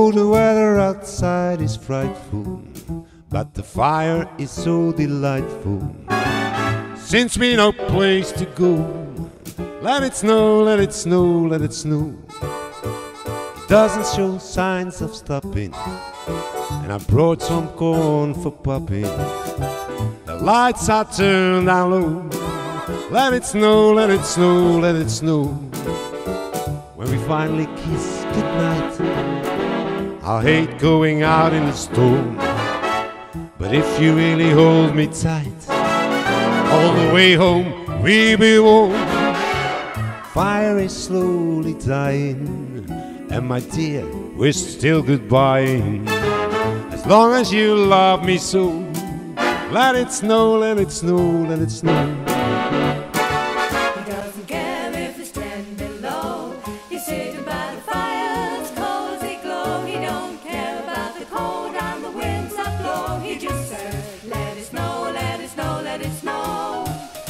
Oh, the weather outside is frightful, but the fire is so delightful. Since we no place to go, let it snow, let it snow, let it snow. It doesn't show signs of stopping, and I brought some corn for popping. The lights are turned down low. Let it snow, let it snow, let it snow. When we finally kiss goodnight, I hate going out in the storm, but if you really hold me tight, all the way home we'll be warm. Fire is slowly dying, and my dear, we're still goodbying. As long as you love me so, let it snow, let it snow, let it snow. He doesn't care if it's 10 below. He's sitting by the fire's cozy glow. He don't care about the cold and the winds that blow. He just says, let it snow, let it snow, let it snow.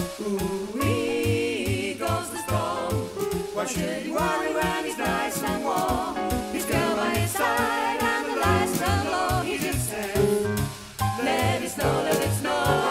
Ooh-wee goes the snow. Why should he worry when he's nice and warm? He's girl by his side and the lights turn low. He just says, let it snow, let it snow.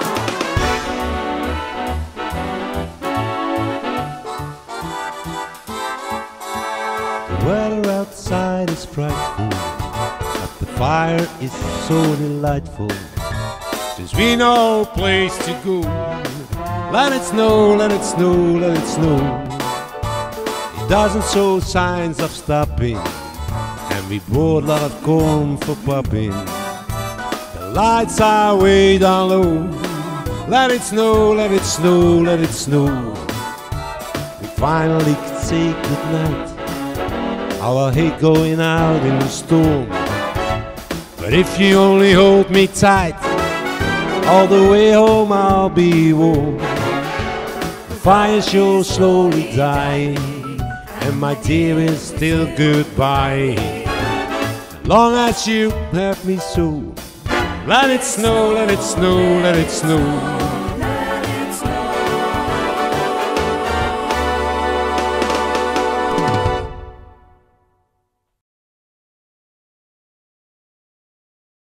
The weather outside is frightful, but the fire is so delightful. Since we no place to go, let it snow, let it snow, let it snow. It doesn't show signs of stopping, and we brought a lot of corn for popping. The lights are way down low. Let it snow, let it snow, let it snow. We finally could say goodnight. How I hate going out in the storm, but if you only hold me tight, all the way home I'll be warm. The fire's sure slowly dying, and my dear is still goodbye. As long as you have me so, let it snow, let it snow, let it snow.